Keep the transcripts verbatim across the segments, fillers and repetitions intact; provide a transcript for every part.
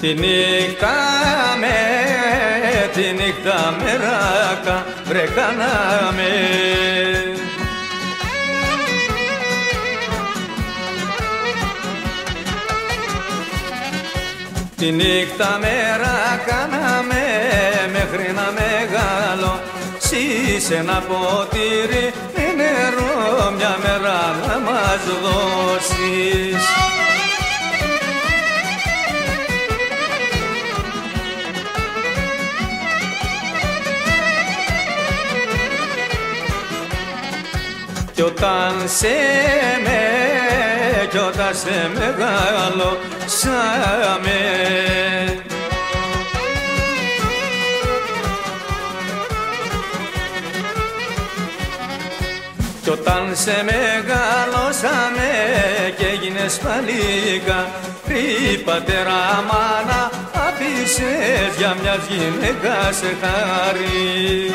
Τη νύχτα με, τη νύχτα με ράκα βρε κάναμε. Τη νύχτα μέρα κάναμε μέχρι να μεγάλο σεις ένα ποτήρι με νερό μια μέρα να μας δώσεις. Κι όταν σε με, κι όταν σε μεγάλο σάμε, κι όταν σε μεγαλώσαμε κι έγινες παλίκα, τι πατέρα μάνα αφήσες για μιας γυναίκας χάρη.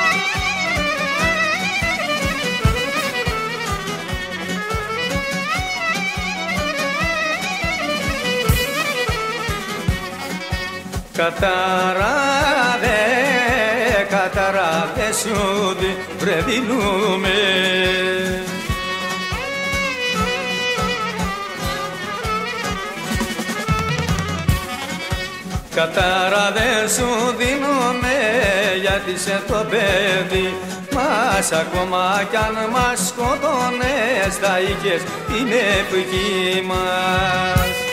Καταράδε, καταράδε σούδι βρε δειλούμε. Καταράδε σου δίνουμε γιατί σε το παιδί μας ακόμα κι αν μας σκοτώνες θα είχες την ευχή μας.